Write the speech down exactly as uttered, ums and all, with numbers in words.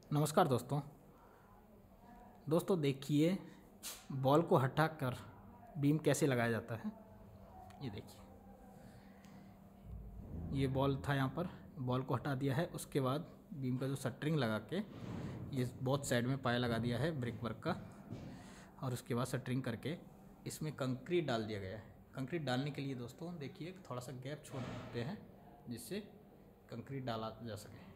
नमस्कार दोस्तों दोस्तों देखिए बॉल को हटाकर बीम कैसे लगाया जाता है। ये देखिए, ये बॉल था, यहाँ पर बॉल को हटा दिया है। उसके बाद बीम का जो सटरिंग लगा के ये बोथ साइड में पाया लगा दिया है ब्रिक वर्क का, और उसके बाद सटरिंग करके इसमें कंक्रीट डाल दिया गया है। कंक्रीट डालने के लिए दोस्तों देखिए थोड़ा सा गैप छोड़ देते हैं जिससे कंक्रीट डाला जा सके।